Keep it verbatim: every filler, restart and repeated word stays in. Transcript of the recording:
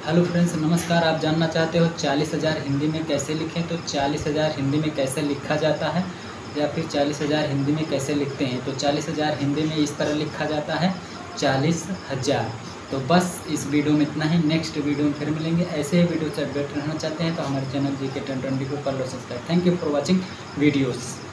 Hello friends, नमस्कार। आप जानना चाहते हो चालीस हज़ार हिंदी में कैसे लिखें, तो चालीस हज़ार हिंदी में कैसे लिखा जाता है या फिर चालीस हज़ार हिंदी में कैसे लिखते हैं। तो चालीस हज़ार हिंदी में इस तरह लिखा जाता है चालीस हज़ार। तो बस इस वीडियो में इतना ही। नेक्स्ट वीडियो में फिर मिलेंगे। ऐसे ही वीडियो से अपडेट रहना चाहते हैं तो हमारे चैनल जी के टेन ट्वेंटी को कर लो subscribe. Thank you for watching videos.